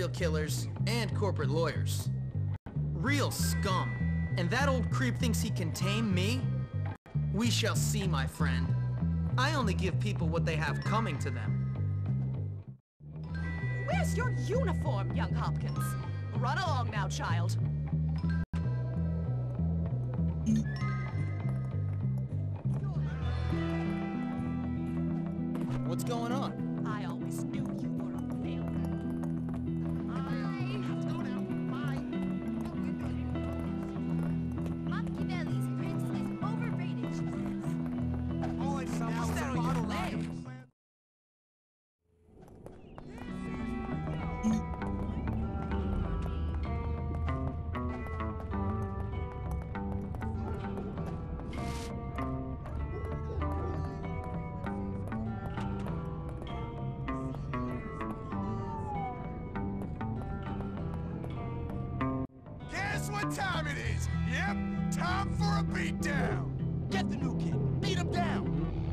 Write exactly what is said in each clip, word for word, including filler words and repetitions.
serial killers, and corporate lawyers. Real scum. And that old creep thinks he can tame me? We shall see, my friend. I only give people what they have coming to them. Where's your uniform, young Hopkins? Run along now, child. What's going on? I always knew you were a failure. I have to go now. Bye. Machiavelli's prince is overrated, she says. Oh, it's now it's a bottle leg. Guess what time it is? Yep, time for a beatdown. Get the new kid. Beat him down.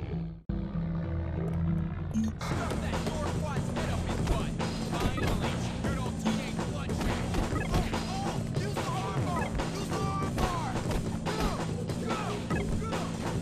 Stuff that Northwise head up his butt. Finally, good old teenage bloodshed. Oh, oh, use the arm bar. Use the arm bar. Go, go, go.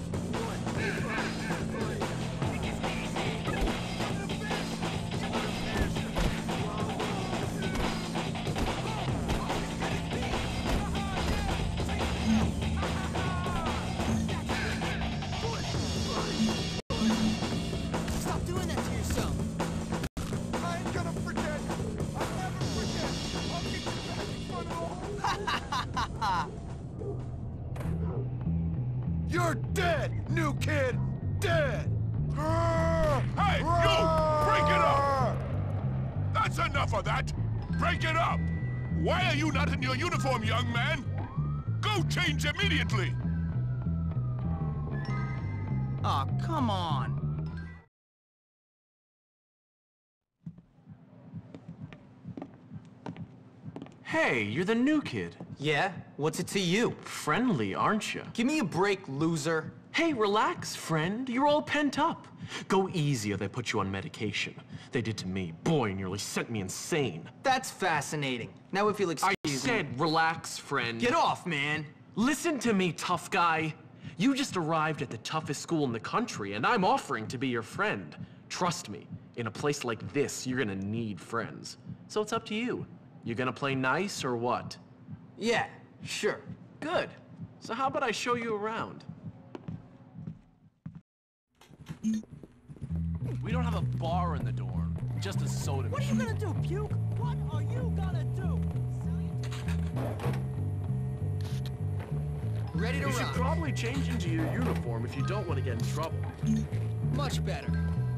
Stop doing that to yourself. I ain't gonna forget. I'll never forget. I'll get you back in front of the whole... You're dead, new kid. Dead. Hey, you! Break it up! That's enough of that! Break it up! Why are you not in your uniform, young man? Go change immediately! Aw, oh, come on. Hey, you're the new kid. Yeah? What's it to you? Friendly, aren't you? Give me a break, loser. Hey, relax, friend. You're all pent up. Go easy or they put you on medication. They did to me. Boy, nearly sent me insane. That's fascinating. Now if you'll excuse I me... said relax, friend. Get off, man. Listen to me, tough guy. You just arrived at the toughest school in the country, and I'm offering to be your friend. Trust me, in a place like this, you're gonna need friends. So it's up to you. You gonna play nice or what? Yeah, sure. Good. So how about I show you around? We don't have a bar in the dorm, just a soda What are you machine. gonna do, puke? What are you gonna do? Ready to You should rock. probably change into your uniform if you don't want to get in trouble. Much better.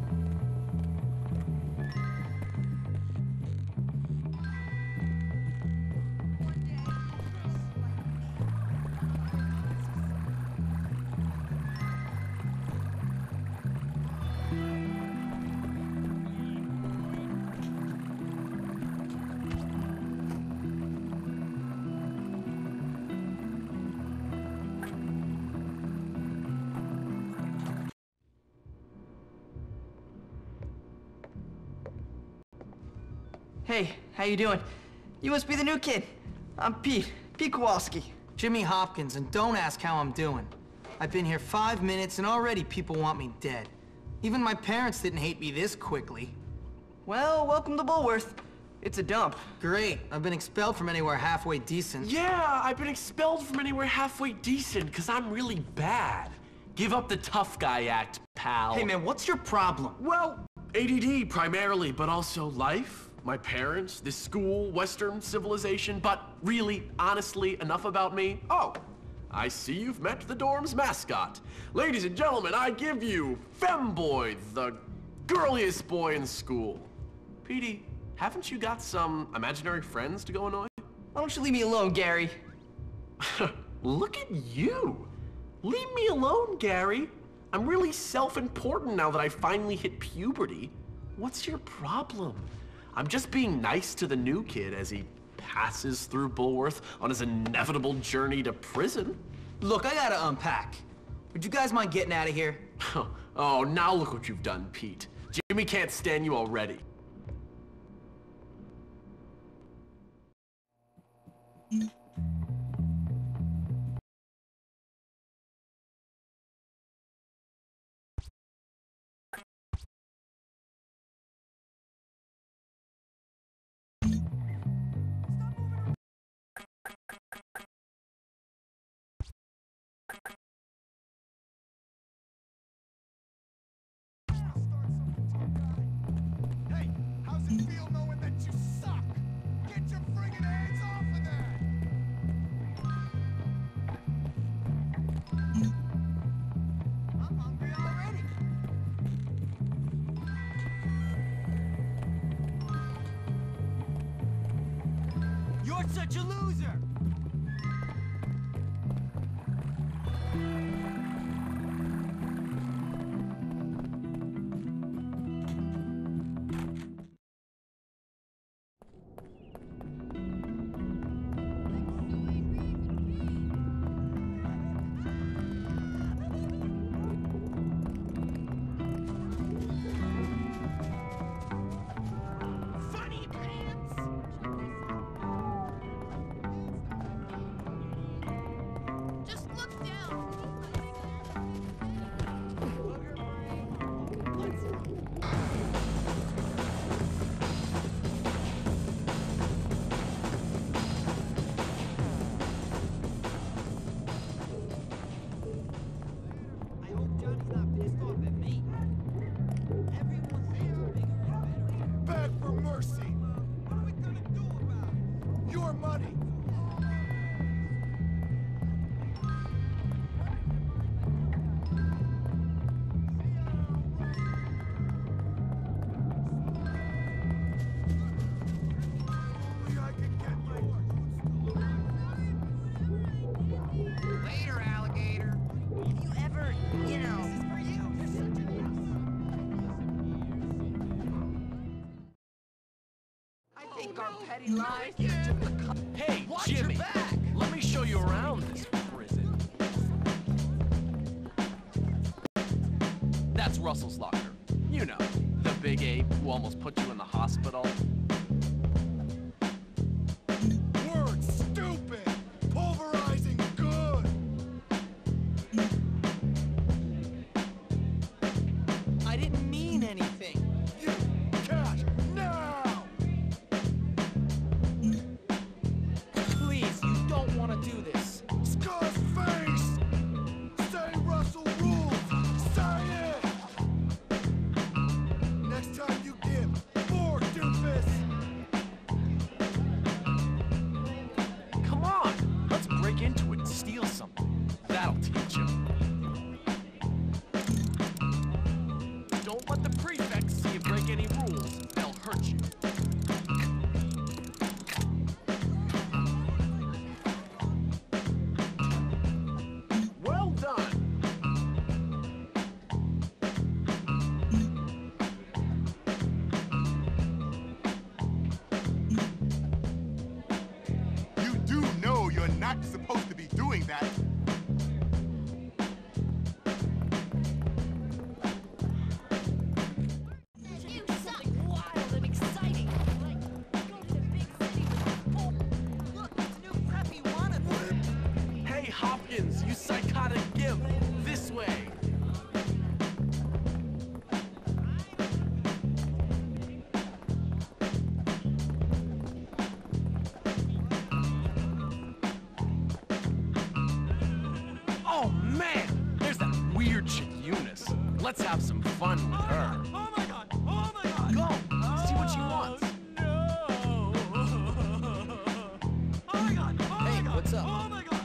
Hey, how you doing? You must be the new kid. I'm Pete, Pete Kowalski. Jimmy Hopkins, and don't ask how I'm doing. I've been here five minutes and already people want me dead. Even my parents didn't hate me this quickly. Well, welcome to Bullworth. It's a dump. Great, I've been expelled from anywhere halfway decent. Yeah, I've been expelled from anywhere halfway decent because I'm really bad. Give up the tough guy act, pal. Hey man, what's your problem? Well, A D D primarily, but also life, my parents, this school, Western civilization, but really, honestly, enough about me. Oh, I see you've met the dorm's mascot. Ladies and gentlemen, I give you Femboy, the girliest boy in school. Petey, haven't you got some imaginary friends to go annoy? Why don't you leave me alone, Gary? Look at you. Leave me alone, Gary. I'm really self-important now that I finally hit puberty. What's your problem? I'm just being nice to the new kid as he passes through Bullworth on his inevitable journey to prison. Look, I gotta unpack. Would you guys mind getting out of here? Oh, now look what you've done, Pete. Jimmy can't stand you already. Hey, how's it feel knowing that you suck? Get your friggin' hands off of that! I'm hungry already. You're such a loser! Funny pants! Just look down. I hope Johnny's not pissed off at me. Everyone thinks bigger and better. Beg for mercy! What are we gonna do about it? Your money! Only I can get yours. Later, alligator. Have you ever, you know... I think our petty lives is just a co- Hey, Watch Jimmy, your back! let me show you around this prison. That's Russell's locker. You know, the big ape who almost put you in the hospital. Word stupid! Pulverizing good! I didn't mean anything. You cash now! Please, you don't want to do this. Scar's face! Say Russell rules! Say it! Next time you give, more doofus! Come on, let's break into it and steal something. That'll teach him. Don't let the prefects see you break any rules. They'll hurt you. Well done. You do know you're not supposed to be doing that. You suck. Wild and exciting. Like, go to the big city with full. Look, it's a new preppy wannabe. Hey, Hopkins, you psychotic gimp. This way. Oh, man! There's that weird chick Eunice. Let's have some fun with her. Oh my god! Oh my god! Go! See what she wants. No! Oh my god! Oh Hey, my god! what's up? Oh my god!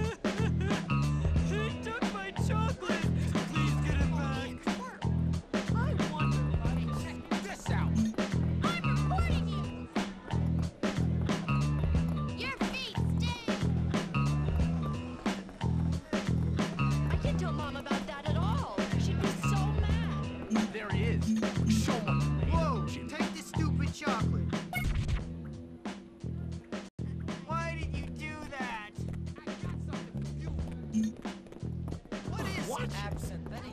He took my chocolate! Please get it back! I wonder if I can check this out. I'm reporting you. Your feet stink. I can't tell Mom about that at all. She'd be so mad. There he is. Show him what you made Whoa, of, Jimmy. take the stupid chocolate. Why did you do that? I got something for you. What is What? absinthe anyway?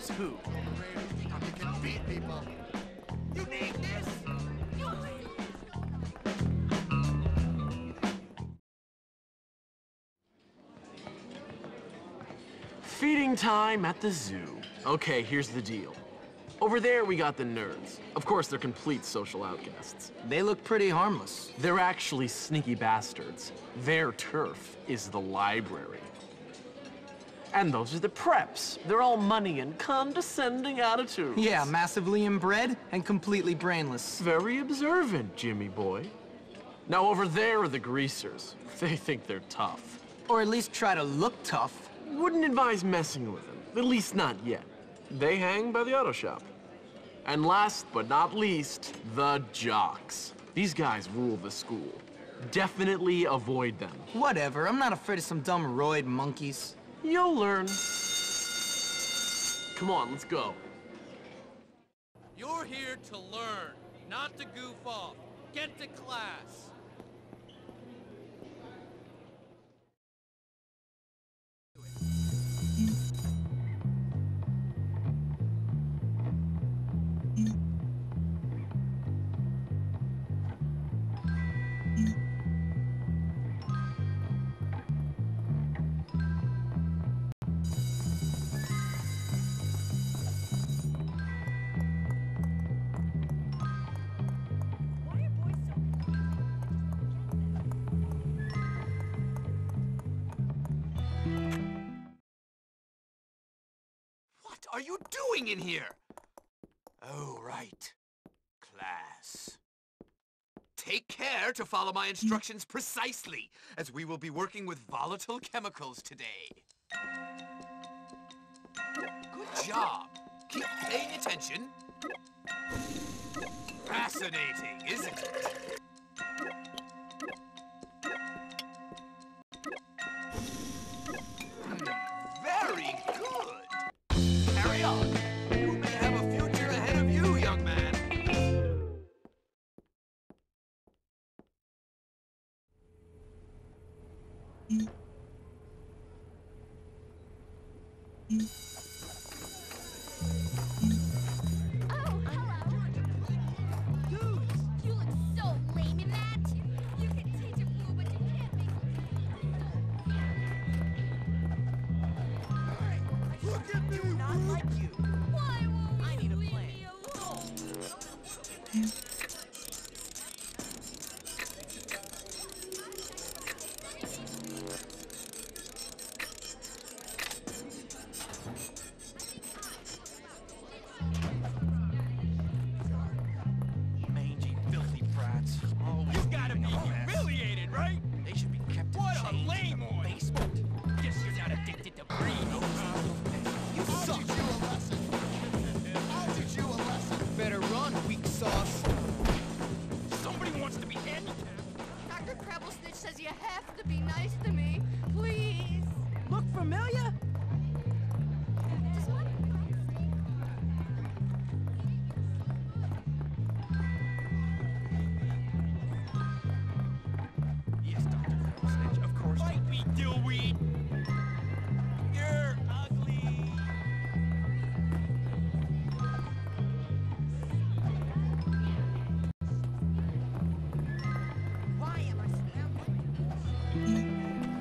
who's who. Really, how you can beat people. You need this? Feeding time at the zoo. Okay, here's the deal. Over there, we got the nerds. Of course, they're complete social outcasts. They look pretty harmless. They're actually sneaky bastards. Their turf is the library. And those are the preps. They're all money and condescending attitudes. Yeah, massively inbred and completely brainless. Very observant, Jimmy boy. Now over there are the greasers. They think they're tough. Or at least try to look tough. Wouldn't advise messing with them, at least not yet. They hang by the auto shop. And last but not least, the jocks. These guys rule the school. Definitely avoid them. Whatever, I'm not afraid of some dumb roid monkeys. You'll learn. Come on, let's go. You're here to learn, not to goof off. Get to class. Why are boys so What are you doing in here? Oh, right. Class. Take care to follow my instructions precisely, as we will be working with volatile chemicals today. Good job. Keep paying attention. Fascinating, isn't it? Hmm, very good. Carry on. You may have a future ahead of you, young man. Oh, hello. Dude, you look so lame in that. You can teach a fool, but you can't make Look at me! Not like you. Why won't I need a you leave plan. me alone? Mangy, filthy brats. Always You gotta be being a mess. humiliated, right? They should be kept in What a chains lame in the one. basement. Guess you're not addicted to breed. You suck. I'll teach you a lesson. I'll teach you a lesson. Better run, weak sauce. Somebody wants to be handicapped. Doctor Crabblesnitch says you have to be nice to me. Please. Look familiar? Just one. Yes, Doctor Crabblesnitch, of course. Fight me, dillweed. You're ugly. Why am I scrambling?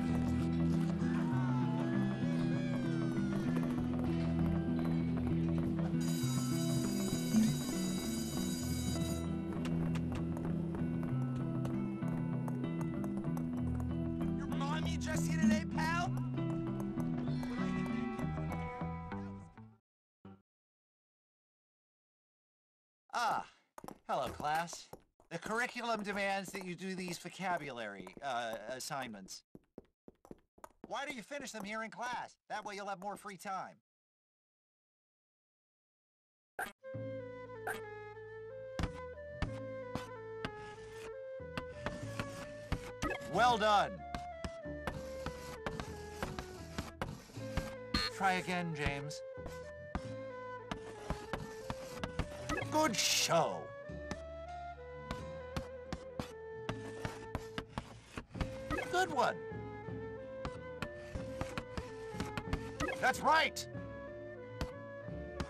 Your mommy dressed here today, pal? Ah, hello, class. The curriculum demands that you do these vocabulary uh, assignments. Why don't you finish them here in class? That way you'll have more free time. Well done. Try again, James. Good show. Good one. That's right.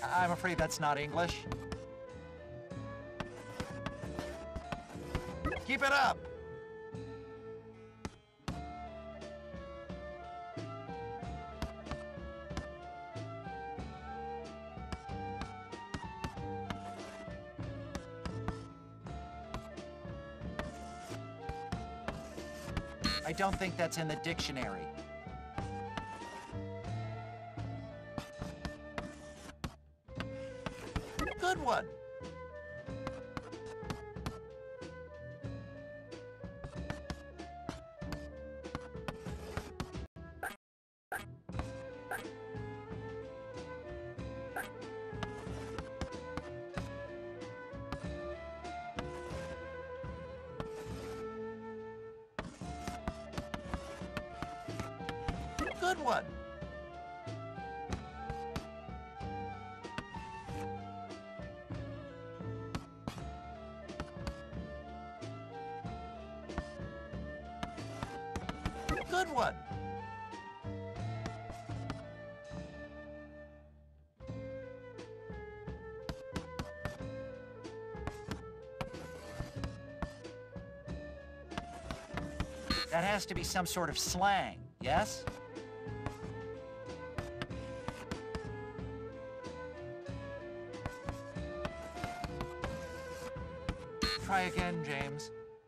I'm afraid that's not English. Keep it up! I don't think that's in the dictionary. Good one. Good one. Good one. That has to be some sort of slang, yes? Try again, James.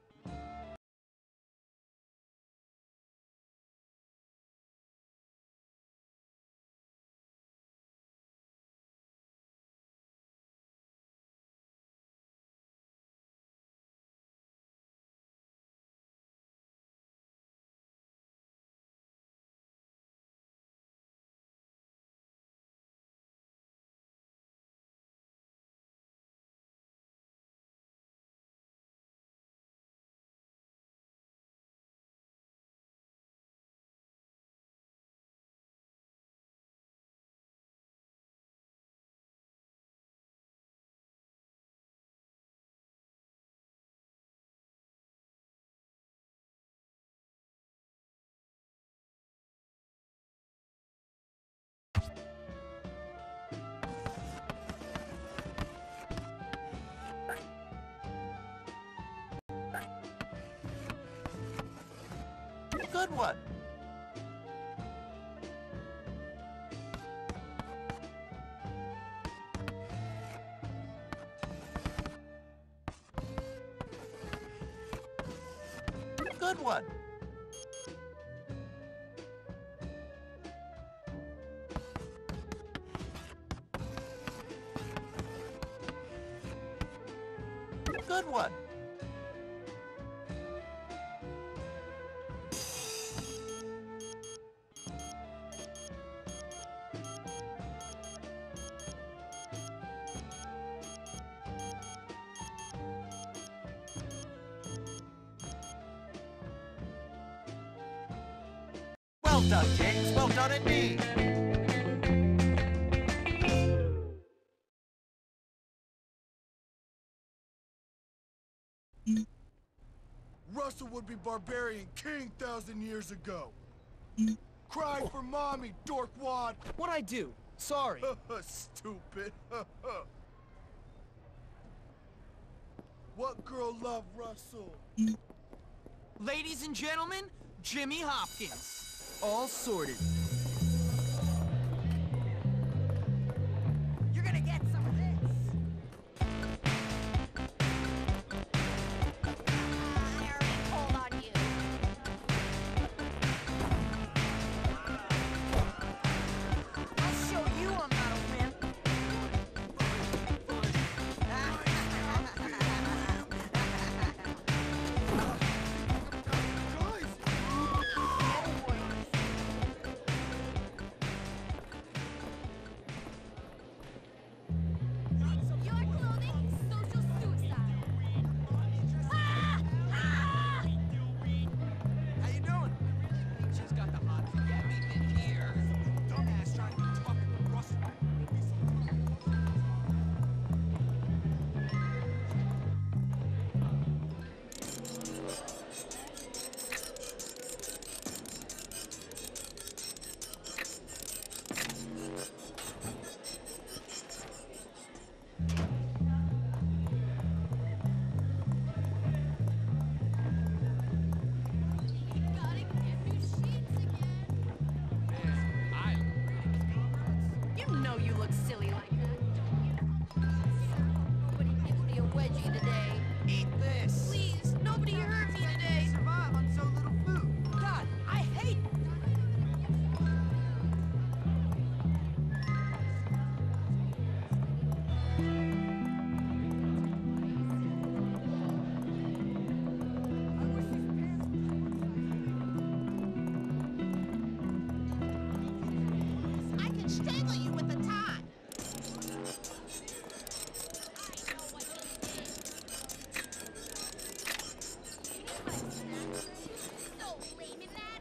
Good one. Good one. Good one. Well done, James. Well done indeed. Russell would be barbarian king thousand years ago. Cry for mommy, dorkwad. What'd I do? Sorry. Stupid. What girl loved Russell? Ladies and gentlemen, Jimmy Hopkins. All sorted. You're gonna get some of this. I already told on you. I'll show you I'm not a wimp. look silly like that. Nobody gives me a wedgie today. Eat this! Please, nobody hurt me today. Survive on so little food. God, I hate... I can strangle you with a tie. So lame in that.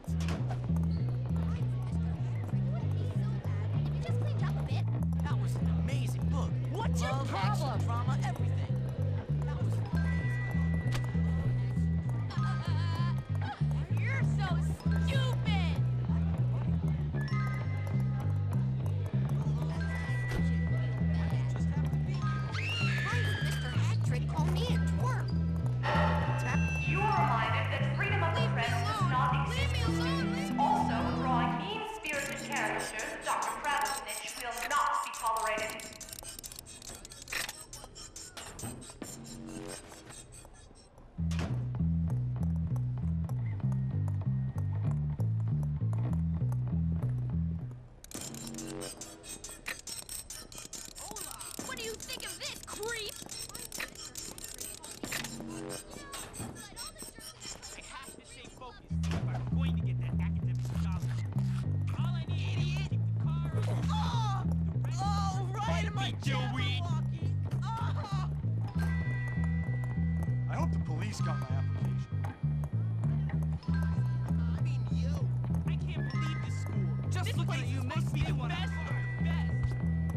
Just cleaned up a bit. That was an amazing book. What's your Love, problem? action, drama, everything. That was You're so stupid. Why did Mister Hat-Trick call me a twerp? You are reminded that freedom of the press does not Leave exist. me alone. Leave me Also, drawing mean-spirited caricatures of Doctor Krasnich will not be tolerated. What do you think of this, creep? I have to stay focused if I'm going to get that academic scholarship. All I need is to keep the car on. Oh! Oh, right in my me, Joey. Jabberwocky. Oh! I hope the police got my application. I mean, you. I can't believe this school. Just this looking place at you is makes supposed to me be the wanna best of cry. the best.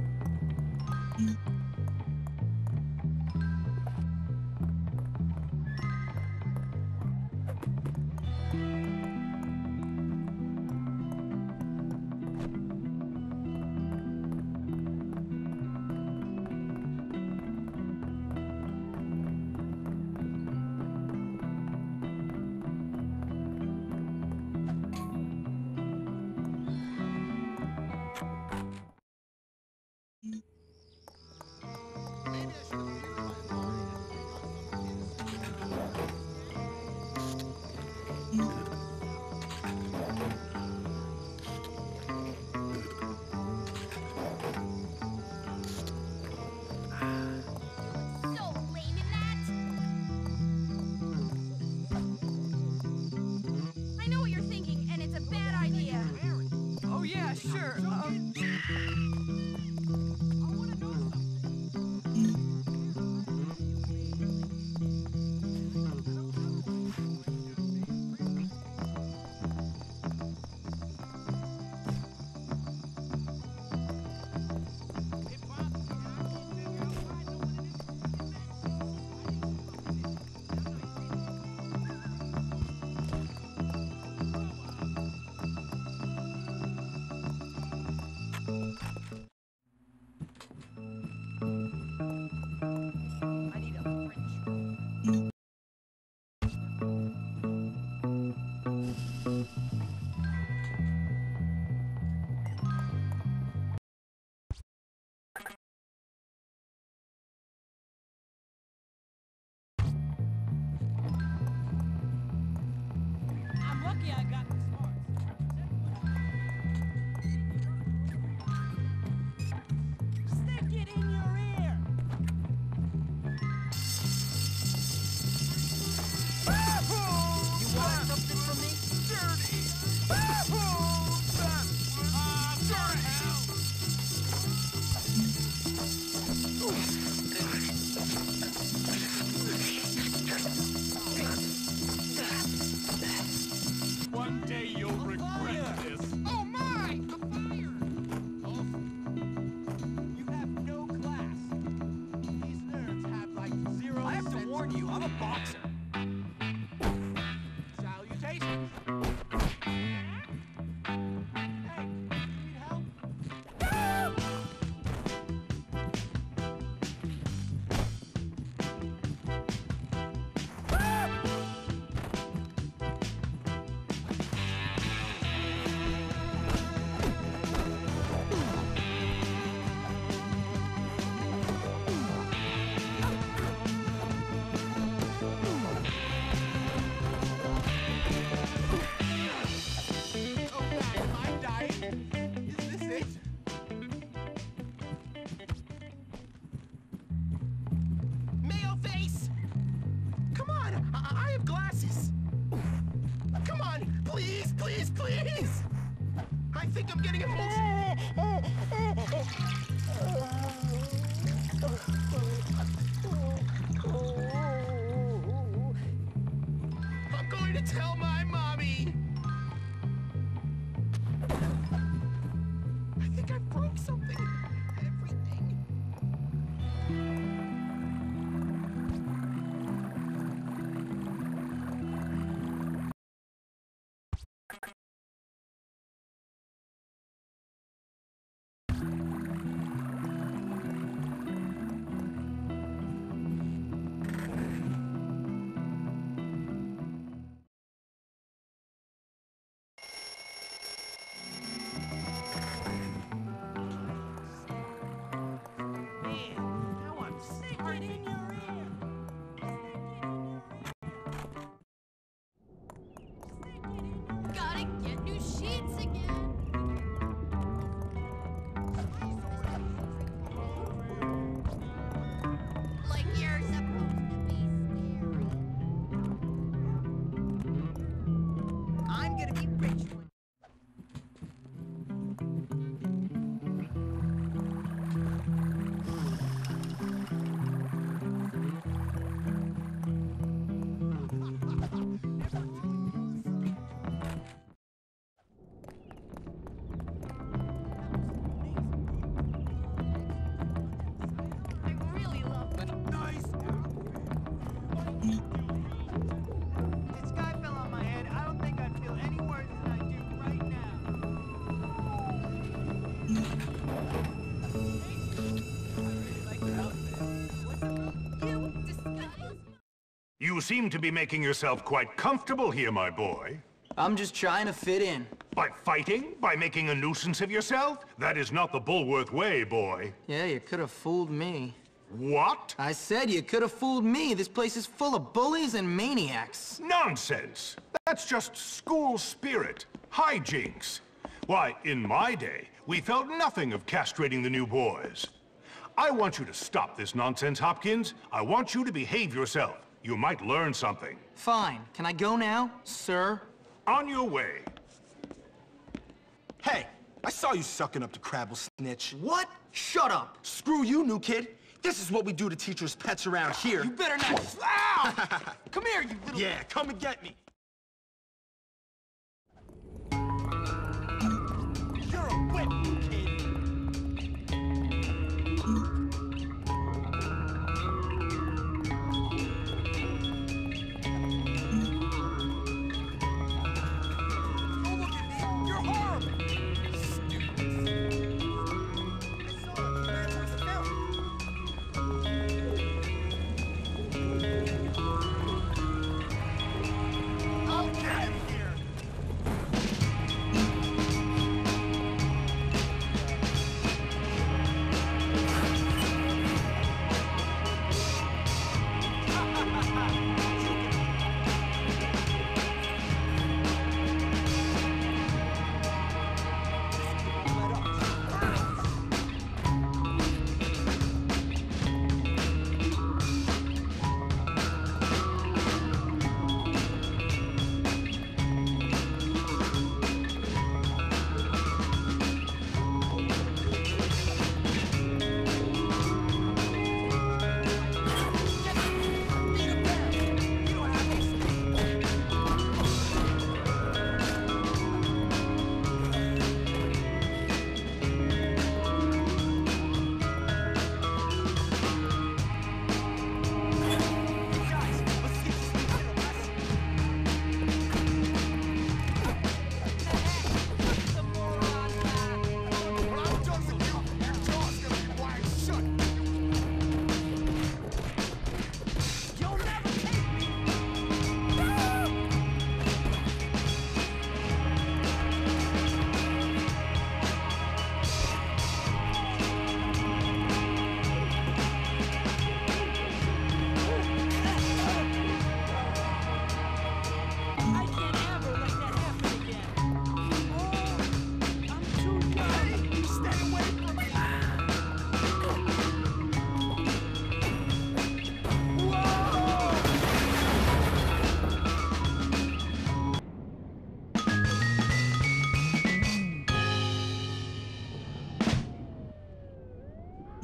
So lame in that. I know what you're thinking, and it's a bad idea. Oh, yeah, sure. Um, I need a French. I'm lucky I got the smarts. Stick it in your ear. You want something from me? Dirty! Oh, that was dirty! One day you'll regret this. Oh my! A fire! You have no class. These nerds have like zero I have to sense warn of you, I'm a boxer. salutations. Hey, need help? think I'm getting emotional. I'm going to tell my mommy. I think I broke something. Everything. Gotta get new sheets again. Like you're supposed to be scary. I'm gonna be rich one. I really love that. Nice This guy fell on my head. I don't think I'd feel any worse than I do right now. You disguise. You seem to be making yourself quite comfortable here, my boy. I'm just trying to fit in. By fighting? By making a nuisance of yourself? That is not the Bulworth way, boy. Yeah, you could have fooled me. What? I said you could have fooled me. This place is full of bullies and maniacs. Nonsense! That's just school spirit. Hijinks. Why, in my day, we felt nothing of castrating the new boys. I want you to stop this nonsense, Hopkins. I want you to behave yourself. You might learn something. Fine. Can I go now, sir? On your way. Hey, I saw you sucking up to Crabble, snitch. What? Shut up. Screw you, new kid. This is what we do to teachers' pets around here. You better not. Ow! Come here, you little... Yeah, come and get me. You're a whip, kid. Don't look at me. You're horrible. Stupid. I saw it. That's what's film.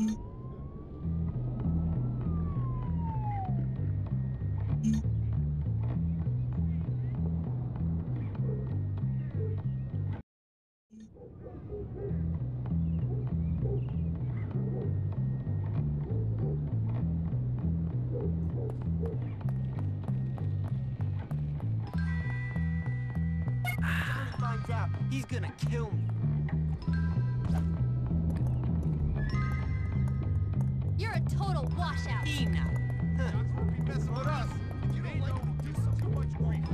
Johnny finds out, he's gonna kill me. You're a total washout. Enough. John's won't be messing with us. If you don't like it, we'll do some too much grief.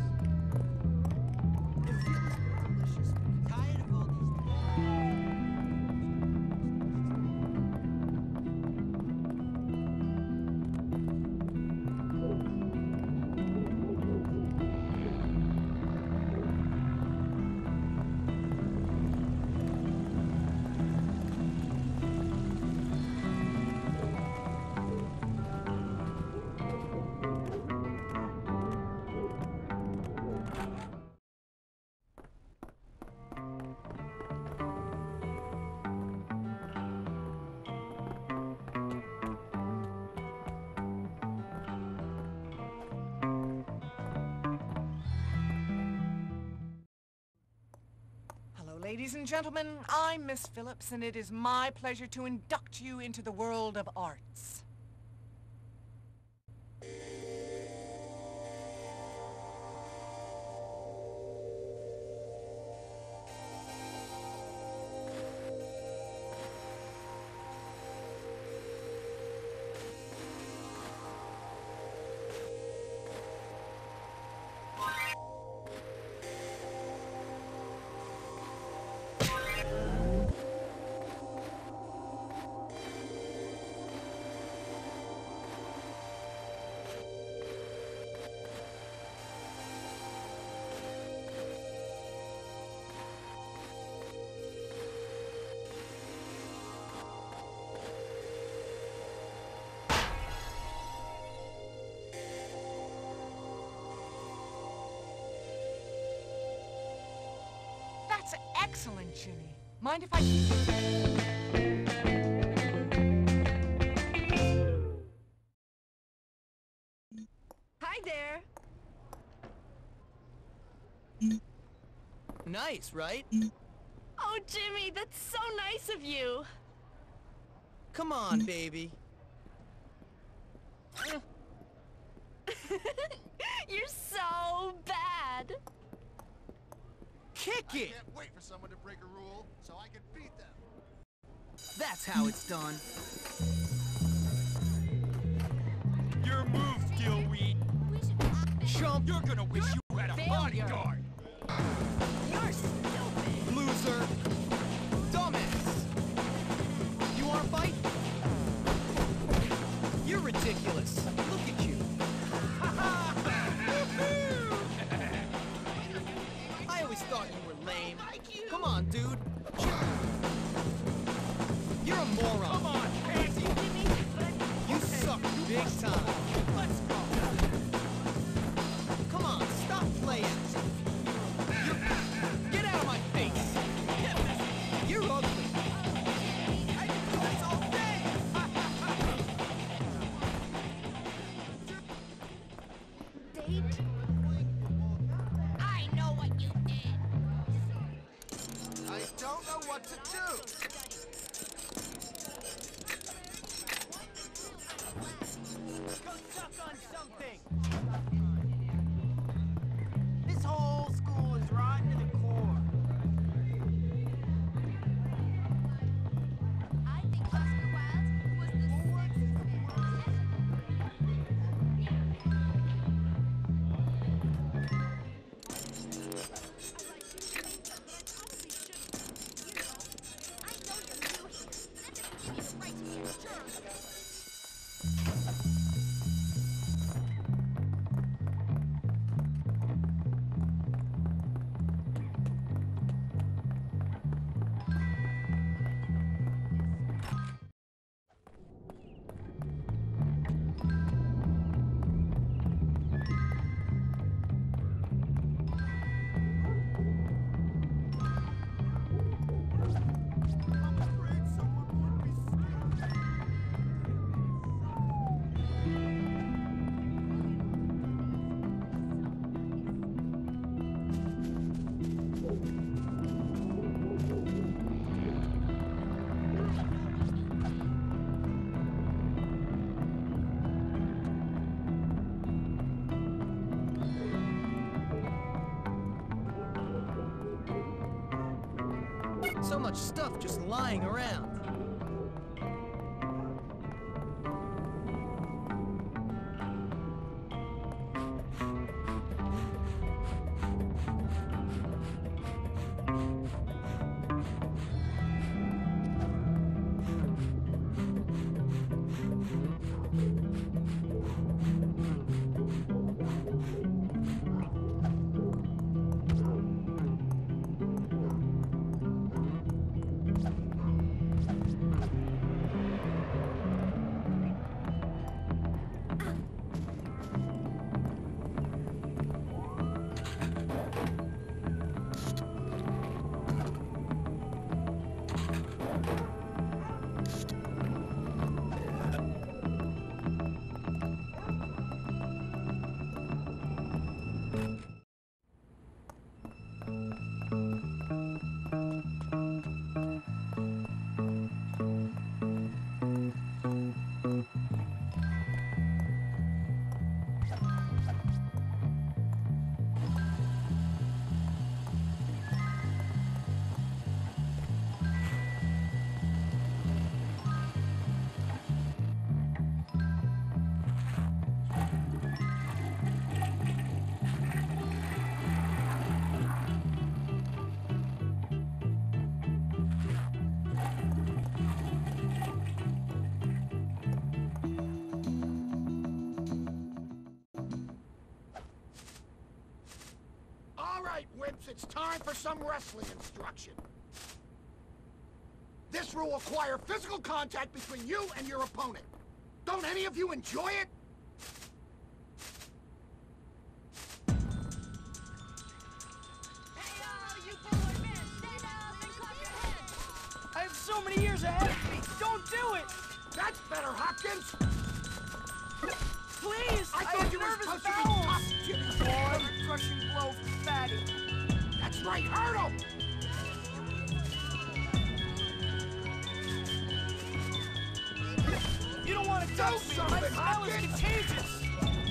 It feels delicious. Tired of all these. Ladies and gentlemen, I'm Miss Phillips, and it is my pleasure to induct you into the world of arts. That's excellent, Jimmy. Mind if I... Hi there. Nice, right? Oh, Jimmy, that's so nice of you. Come on, baby. You're so bad. Kick I it! can't wait for someone to break a rule so I can beat them. That's how it's done. Your move, Gilweed. Chump! You're gonna wish you had a failure. bodyguard. You're stupid. Loser! Dumbass! You wanna fight? You're ridiculous. Look at you. I always thought you were lame. Come on, dude. You're a moron. Come on, pansy. You suck big time. Let's go. Come on, stop playing. You're... Get out of my face. You're ugly. I can do this all day. Date? I know what you did. I don't know what to do. Go suck on something! This whole school is rotten to the core. I think Oscar Wilde was the sexiest man. I like you, but I probably shouldn't. You know, I know you're much stuff just lying around. Wimps, it's time for some wrestling instruction. This rule will require physical contact between you and your opponent. Don't any of you enjoy it? Hey, uh, you boy men, stand up and clap your hands! I have so many years ahead of me! Don't do it! That's better, Hopkins! Please! I I thought have you were nervous supposed to be bowels! tough, Jimmy! Boy, crushing blow for fatty. That's right, hurt him! You don't want to touch me! My something, smell is Hopkins! contagious!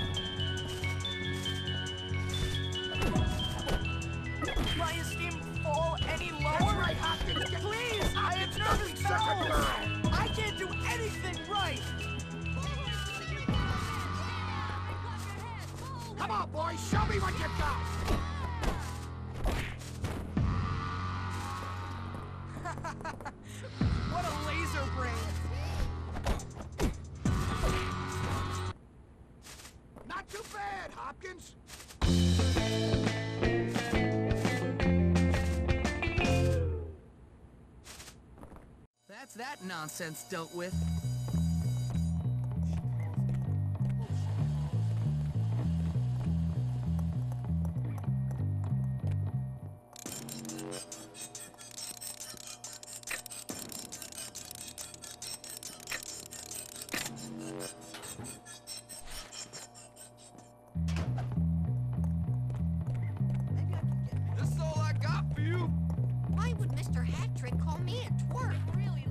My esteem fall any lower? That's right, Hopkins! Get Please! I have Hopkins, don't be nervous such a bowels! girl! I can't do anything right! Come on, boys, show me what you got! What a laser brain! Not too bad, Hopkins! That's that nonsense dealt with. This is all I got for you. Why would Mister Hat-Trick call me a twerp? Really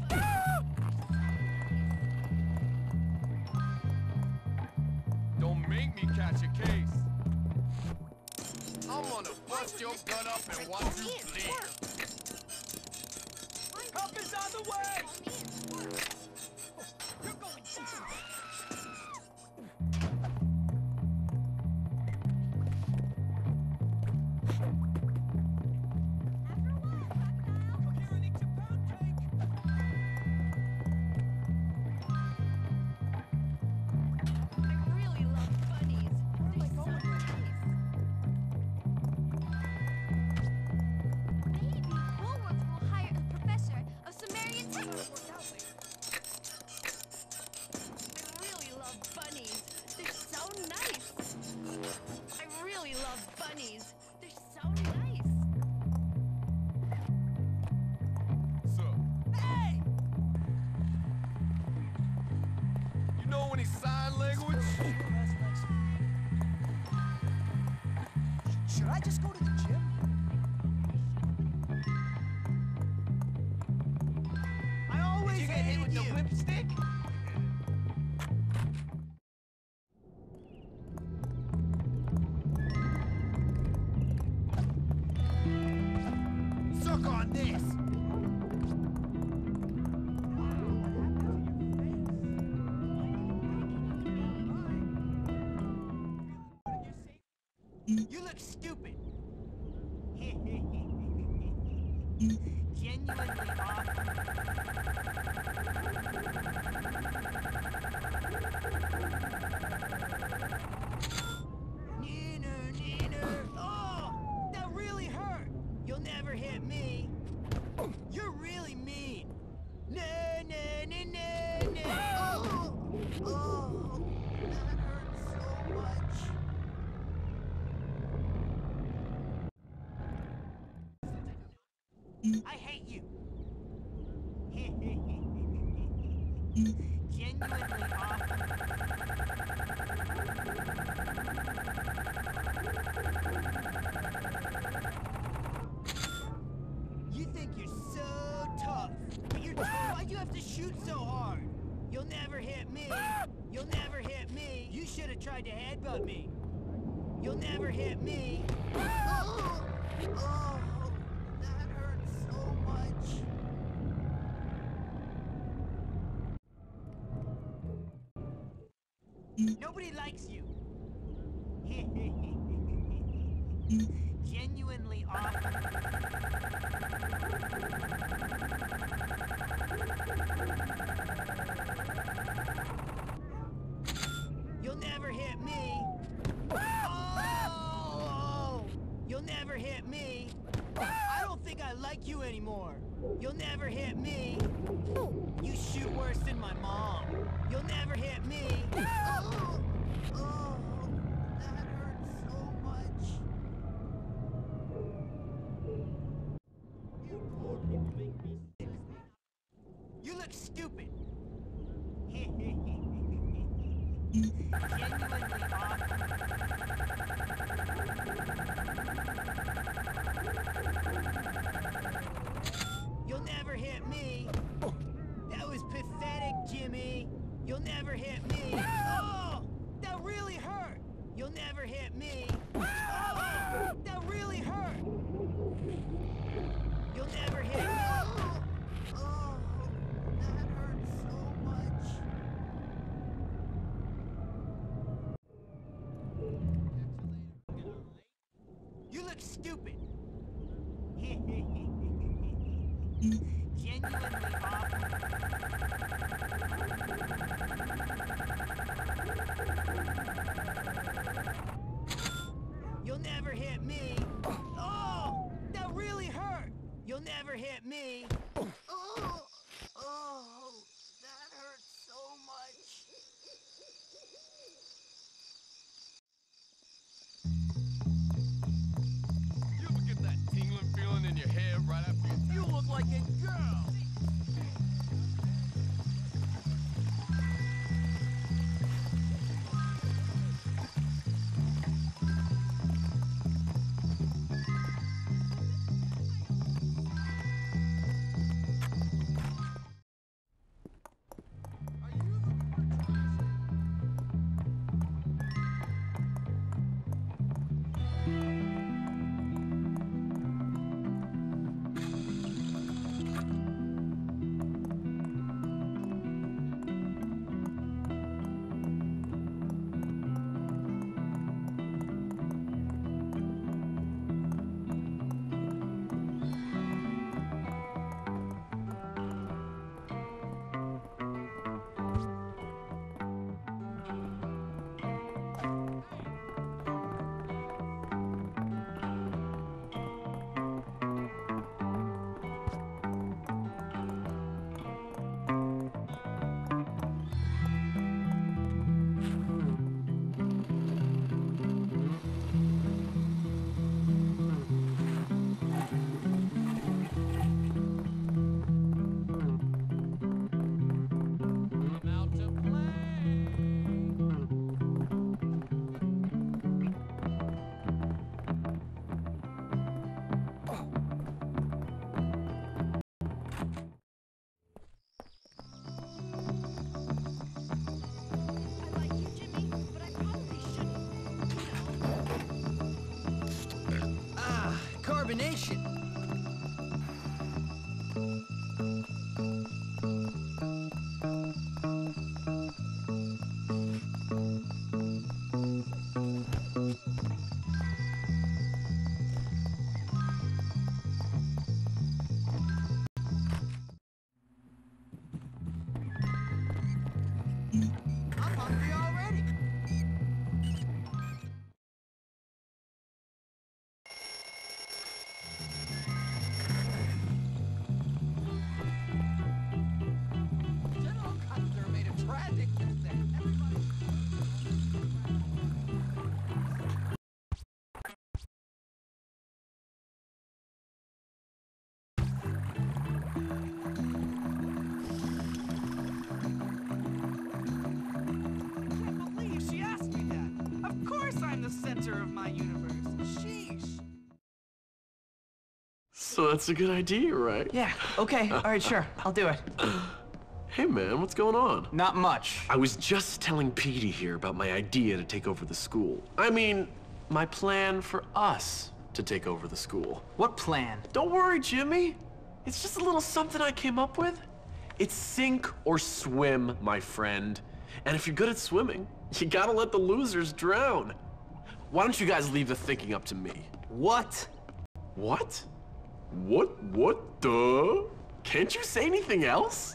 Don't make me catch a case. I'm gonna bust your gut up and watch you bleed. Help is on the way! You're going down! I really love bunnies. They're so nice. Maybe Woolworth will hire a professor of Sumerian texts. I really love bunnies. They're so nice. I really love bunnies. They're so nice. So, Hey! you know any sign language? Should I just go to the gym? I always Did you get hit with the whipstick? Suck on this! You look stupid. Genuinely awful. Neener, neener. Oh, that really hurt. You'll never hit me. You're really mean. No, no, no, no, no. Oh, oh, that hurts so much. I hate you. Genuinely awful. You think you're so tough, but you're why'd you have to shoot so hard? You'll never hit me. You'll never hit me. You should have tried to headbutt me. You'll never hit me. Oh, oh, that hurts so much. Nobody likes you. Genuinely awful. You'll never hit me. Oh! You'll never hit me. I don't think I like you anymore. You'll never hit me. You shoot worse than my mom. You'll never hit me. Oh, oh, that hurts so much. You poor people make me sick. You look stupid. Genuinely awful. You'll never hit me. That was pathetic, Jimmy. You'll never hit me. Oh, that really hurt. You'll never hit me. Oh, that really hurt. You'll never hit me. Oh, that hurts so much. You look stupid. Genuinely awful. You'll never hit me. Oh, that really hurt. You'll never hit me. Oh, oh, that hurts so much. You ever get that tingling feeling in your head right after you... You look like a girl! Carbonation. center of my universe. Sheesh. So that's a good idea, right? Yeah, okay, all right, sure, I'll do it. Hey man, what's going on? Not much. I was just telling Petey here about my idea to take over the school. I mean, my plan for us to take over the school. What plan? Don't worry, Jimmy. It's just a little something I came up with. It's sink or swim, my friend. And if you're good at swimming, you gotta let the losers drown. Why don't you guys leave the thinking up to me? What? What? What? What the? Can't you say anything else?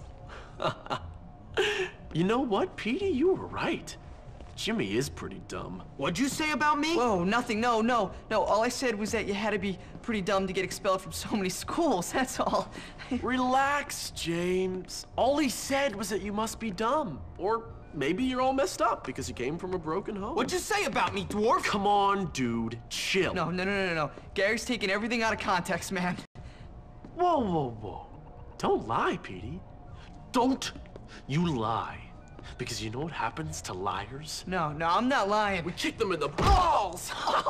You know what, Petey? You were right. Jimmy is pretty dumb. What'd you say about me? Whoa, nothing, no, no. No, all I said was that you had to be pretty dumb to get expelled from so many schools, that's all. Relax, James. All he said was that you must be dumb. Or maybe you're all messed up because you came from a broken home. What'd you say about me, dwarf? Come on, dude. Chill. No, no, no, no, no, no. Gary's taking everything out of context, man. Whoa, whoa, whoa. Don't lie, Petey. Don't you lie. Because you know what happens to liars? No, no, I'm not lying. We kick them in the balls!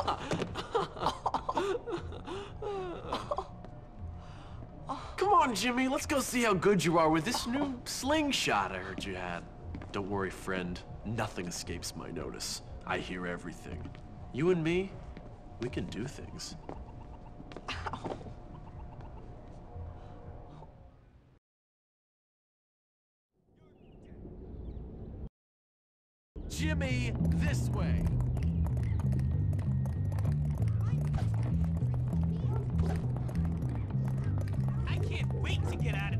Come on, Jimmy, let's go see how good you are with this new slingshot I heard you had. Don't worry, friend. Nothing escapes my notice. I hear everything. You and me, we can do things. Ow. Jimmy, this way. I can't wait to get out of